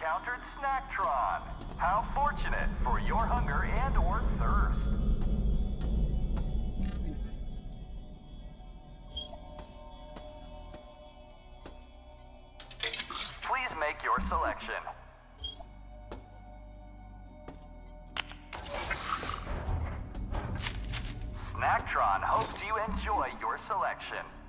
encountered Snacktron. How fortunate for your hunger and or thirst. Please make your selection. Snacktron hopes you enjoy your selection.